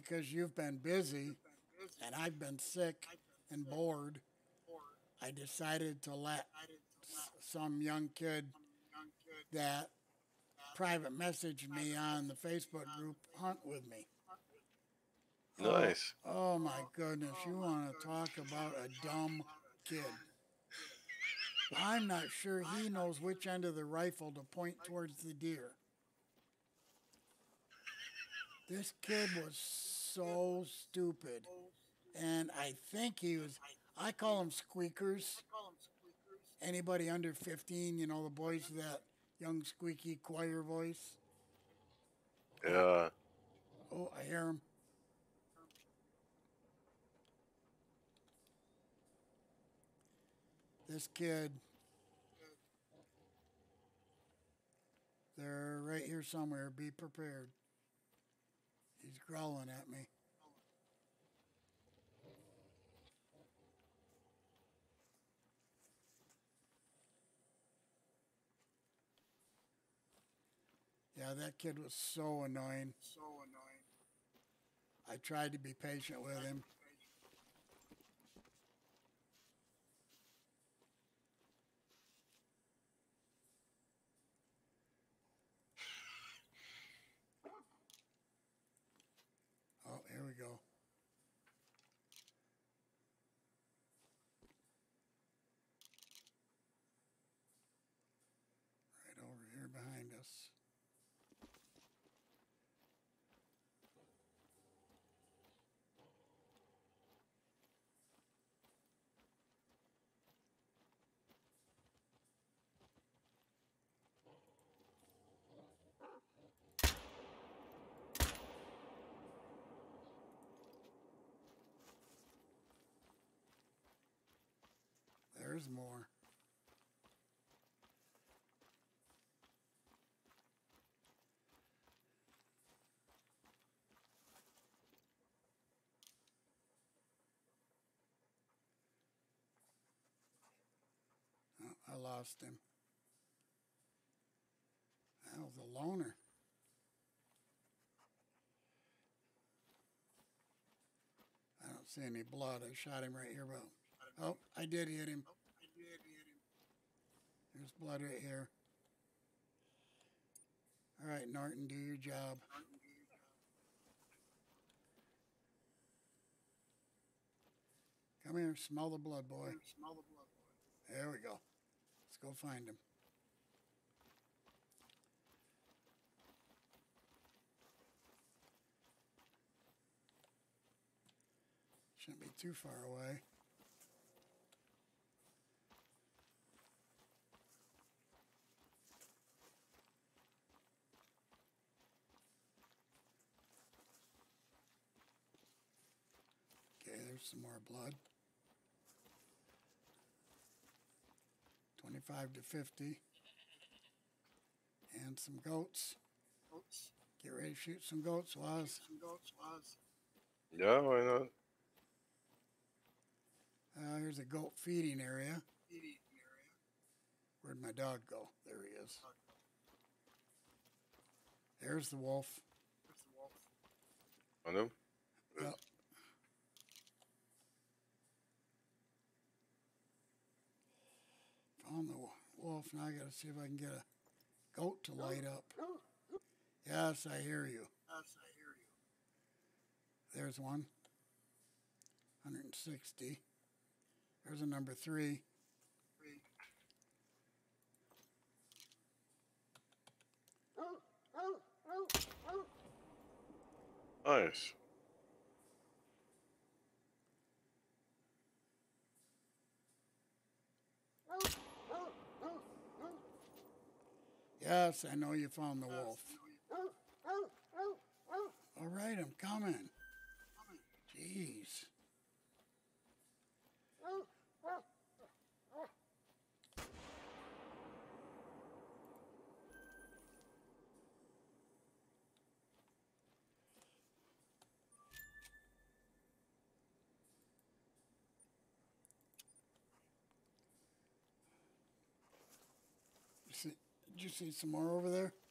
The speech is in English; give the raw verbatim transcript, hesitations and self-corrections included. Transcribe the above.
because you've been busy and I've been sick and bored, I decided to let s- some young kid that private messaged me on the Facebook group hunt with me. Oh, Nice. oh my goodness, you want to talk about a dumb kid. I'm not sure he knows which end of the rifle to point towards the deer. This kid was so stupid. And I think he was, I call them squeakers. Anybody under fifteen, you know, the boys with that young squeaky choir voice. Oh, Yeah. oh, I hear him. This kid, they're right here somewhere. Be prepared. He's growling at me. Yeah, that kid was so annoying. I tried to be patient with him. Oh, here we go. Right over here behind us. There's more. Oh, I lost him. That was a loner. I don't see any blood. I shot him right here. But, oh, I did hit him. There's blood right here. All right, Norton, do your job. Come here, smell the blood, boy. There we go. Let's go find him. Shouldn't be too far away. Okay, there's some more blood. twenty-five to fifty. And some goats. Get ready to shoot some goats, Waz. Yeah, why not? Uh, here's a goat feeding area. Where'd my dog go? There he is. There's the wolf. On him? Yep. Found the wolf. Now I gotta see if I can get a goat to light up. Yes, I hear you. There's one. one hundred sixty. There's a number three. Nice. Yes, I know you found the wolf. All right, I'm coming. Jeez. You see, did you see some more over there?